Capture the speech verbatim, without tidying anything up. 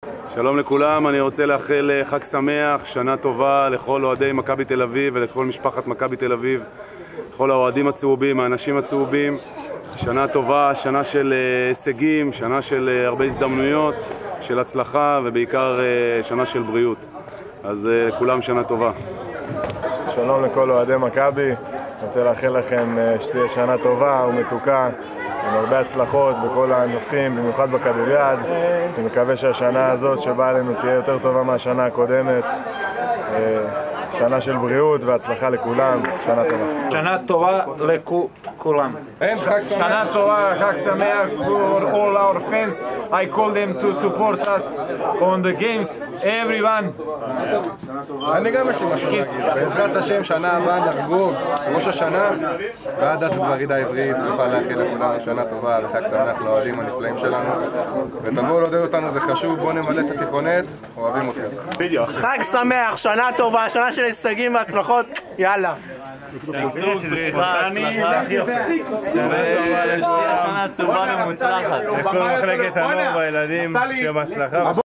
שלום לכולם, אני רוצה לאחל חג שמח, שנה טובה לכל אוהדי מכבי תל אביב ולכל משפחת מכבי תל אביב, לכל האוהדים הצהובים, האנשים הצהובים. שנה טובה, שנה של הישגים, שנה של הרבה הזדמנויות, של הצלחה ובעיקר שנה של בריאות. אז כולם שנה טובה. שלום לכל אוהדי מכבי, אני רוצה לאחל לכם שתהיה שנה טובה ומתוקה, עם הרבה הצלחות בכל הענפים, במיוחד בכדוריד. אני מקווה שהשנה הזאת שבאה עלינו תהיה יותר טובה מהשנה הקודמת. שנה של בריאות והצלחה לכולם, שנה טובה. שנה טובה לכולם. שנה טובה, חג שמח for all our fans. I call them to support us on the games, everyone. אני גם יש לי משהו להגיד. בעזרת השם, שנה הבאה נחגוג ראש השנה, ועד אז כבר עידה עברית, ונוכל לאחל לכולנו שנה טובה וחג שמח לאוהדים הנפלאים שלנו. ותבואו לעודד אותנו, זה חשוב, בואו נמלא את התיכונת, אוהבים אתכם. חג שמח, שנה טובה, שנה של הישגים והצלחות, יאללה. שגשוג, פריחה, הצלחה, ושתהיה שנה עצובה ומוצלחת. לכל מחלקת הנוער והילדים, שיהיה בהצלחה.